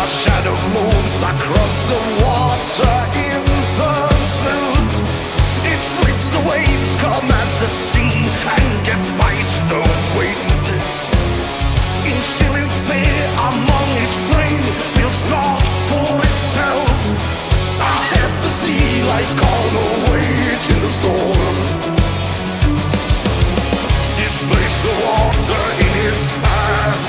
A shadow moves across the water in pursuit. It splits the waves, commands the sea, and defies the wind. Instilling fear among its prey, feels not for itself. Ahead the sea lies calm, awaiting the storm. Displace the water in its path.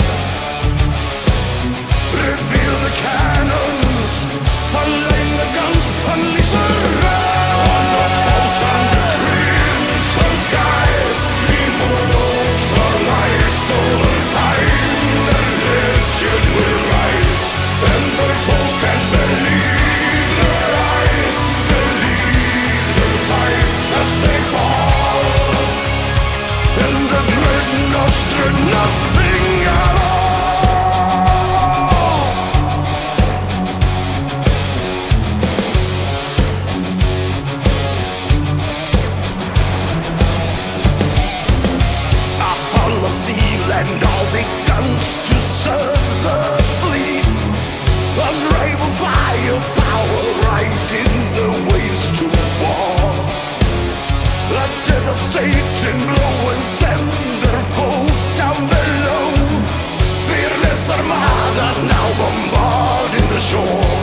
Reveal the cannons, unlame the guns, unleash the wrath. On the false under crimson skies, immortalized over time, the legend will rise, and their foes can't believe their eyes, believe their sights as they fall, and the dreadnoughts dread nothing at all. Steel and all big guns to serve the fleet. Unrivaled firepower riding the waves to war. A devastating blow will send their foes down below. Fearless armada now bombarding the shore.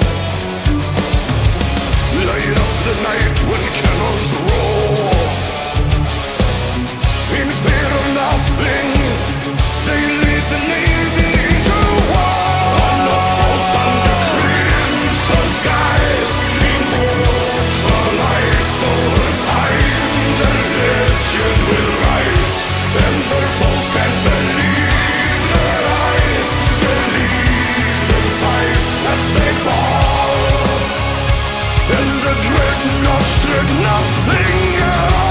Light up the night when cannons roar. In fear of nothing, they lead the Navy to war. On the false under crimson skies, immortalized over time, their legend will rise, and their foes can't believe their eyes, believe their sights as they fall, and the dreadnoughts dread nothing at all.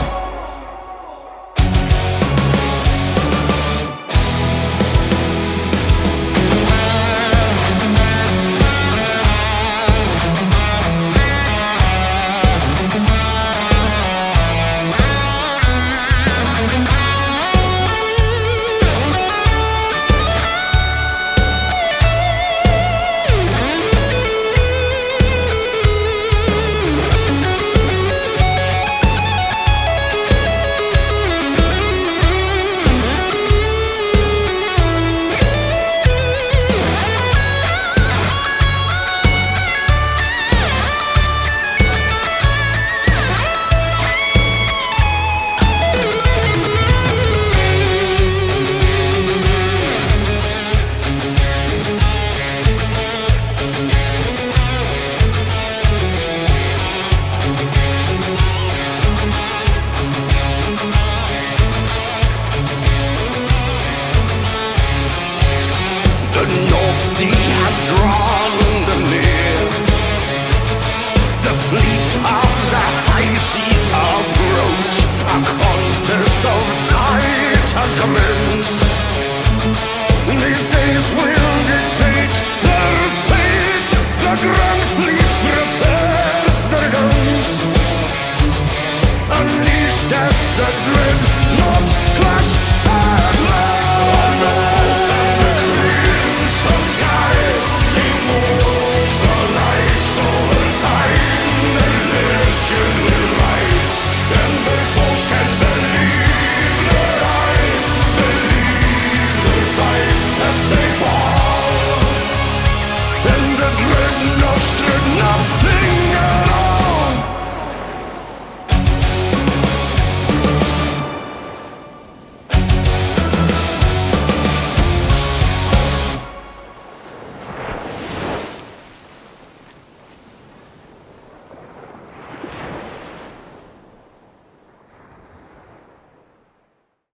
The North Sea has drawn the near. The fleets of the high seas approach. A contest of tide has commenced.